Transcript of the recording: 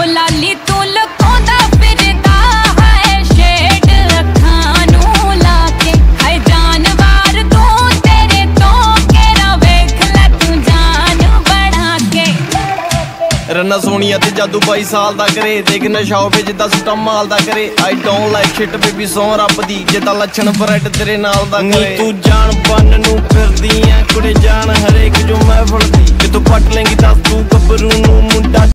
लाली तू लुकाਉਂਦਾ ਫਿਰਦਾ ਹੈ ਸ਼ੇਡ ਅੱਖਾਂ ਨੂੰ ਲਾ ਕੇ ਹਾਏ ਜਾਨਵਰ ਤੂੰ ਤੇਰੇ ਤੋਂ ਕਿਹੜਾ ਵੇਖ ਲੈ ਤੂੰ ਜਾਨ ਬਣਾ ਕੇ रन्ना सोनिया ते जादू 22 साल दा करे देख नशाओ पे जिदा सिस्टम माल दा करे I don't like shit baby सौ रब दी जिदा लक्षण ब्रेड तेरे नाल दा करे तू जान बन नू फिरदी ऐ कुड़े जान हर एक जो महफल दी कि तू पट लेंगी दस तू गबरू नू मुंडा